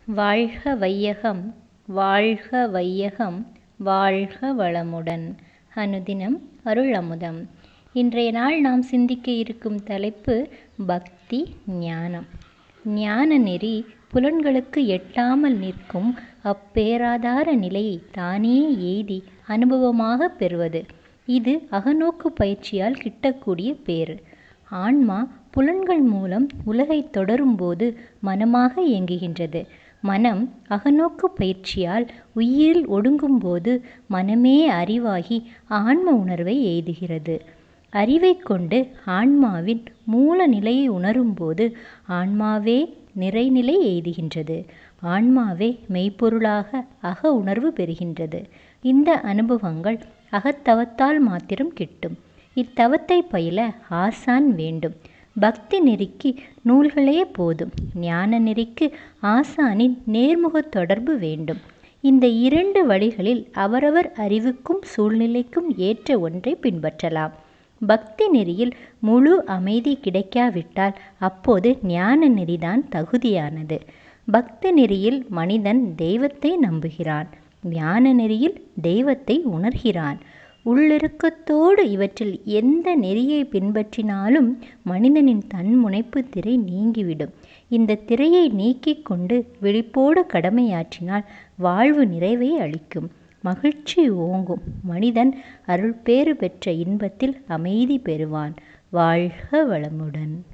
வாழ்க வையகம் வாழ்க வையகம் வாழ்க வளமுடன். அனுதினம் அருள் அமுதம். இன்றைய நாள் நாம் சிந்திக்க இருக்கும் தலைப்பு பக்தி ஞானம். ஞான நெறி புலன்களுக்கு எட்டாமல் நிற்கும் அப்பேராதார நிலையை தானே எய்தி அனுபவமாக பெறுவது. இது அகநோக்கு பயிற்சியால் கிட்டக்கூடிய பேறு. ஆன்மா புலன்கள் மூலம் உலகை தொடரும்போது மனமாக இயங்குகின்றது. மனம் அகநோக்கு பயிற்சியால் உயிரில் ஒடுங்கும்போது மனமே அறிவாகி ஆன்ம உணர்வை எய்துகிறது. அறிவை கொண்டு ஆன்மாவின் மூல நிலையை உணரும்போது ஆன்மாவே நிறைநிலை எய்துகின்றது. ஆன்மாவே மெய்ப்பொருளாக அக உணர்வு பெறுகின்றது. இந்த அனுபவங்கள் அகத்தவத்தால் மாத்திரம் கிட்டும். இத்தவத்தை பயில ஆசான் வேண்டும். பக்தி நெறிக்கு நூல்களே போதும். ஞான நெறிக்கு ஆசானின் நேர்முக தொடர்பு வேண்டும். இந்த இரண்டு வழிகளில் அவரவர் அறிவுக்கும் சூழ்நிலைக்கும் ஏற்ற ஒன்றை பின்பற்றலாம். பக்தி நெறியில் முழு அமைதி கிடைக்காவிட்டால் அப்போது ஞான நெறிதான் தகுதியானது. பக்தி நெறியில் மனிதன் தெய்வத்தை நம்புகிறான். ஞான நெறியில் தெய்வத்தை உணர்கிறான். உள்ளிருக்கத்தோடு இவற்றில் எந்த நெறியை பின்பற்றினாலும் மனிதனின் தன்முனைப்பு திரை நீங்கிவிடும். இந்த திரையை நீக்கிக் கொண்டு விழிப்போடு கடமையாற்றினால் வாழ்வு நிறைவை அளிக்கும். மகிழ்ச்சி ஓங்கும். மனிதன் அருள்பேறு பெற்ற இன்பத்தில் அமைதி பெறுவான். வாழ்க வளமுடன்.